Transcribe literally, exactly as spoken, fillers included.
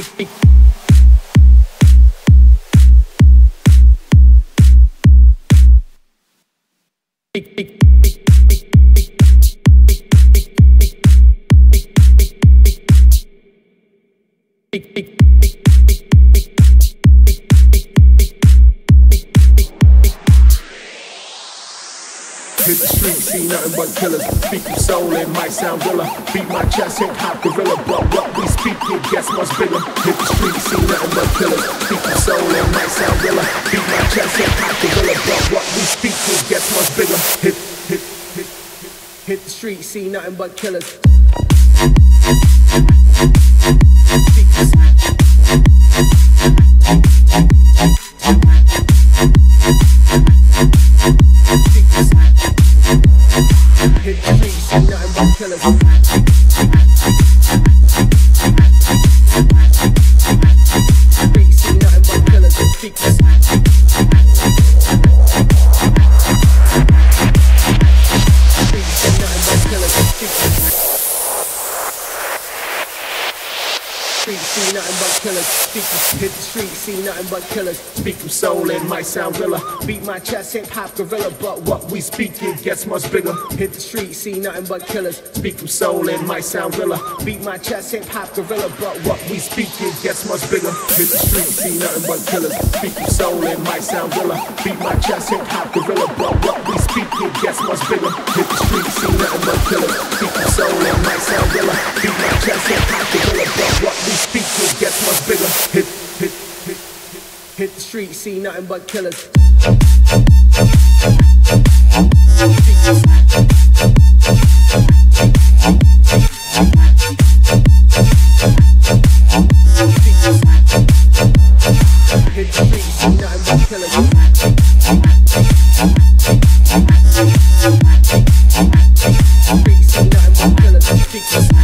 Hit the street, see nothing but killers. Speak your soul, it might sound villa. Beat my chest, hip hop gorilla, but what we speak, it gets much bigger. Hit the street, see nothing but killers. Speak your soul, it might sound villa. Beat my chest, hip hop gorilla, but what we speak, it gets much bigger. Hit, hit, hit, hit, hit the street, see nothing but killers. Hit the street, see nothing but killers. Street, see nothing but killers. Speakers. Street, see nothing but killers. Speakers. Street, see nothing but killers. Speakers. Hit the street, see nothing but killers. Speak from soul, it might sound villa. Beat my chest, hip hop gorilla, but what we speak, it gets much bigger. Hit the street, see nothing but killers. Speak from soul, it might sound villa. Beat my chest, hip hop gorilla, but what we speak, it gets much bigger. Hit the street, see nothing but killers. Speak from soul, it might sound villa. Beat my chest, hip hop gorilla, but what we speak, it gets much bigger. Hit the street, see nothing but killers. Speak from soul, it might sound villa. Beat my chest, hip hop gorilla, but what we speak, it gets much bigger. Hit, hit, hit, hit, hit the street, see nothing but killers. Hit the street, see nothing but killers. Street, see nothing but killers.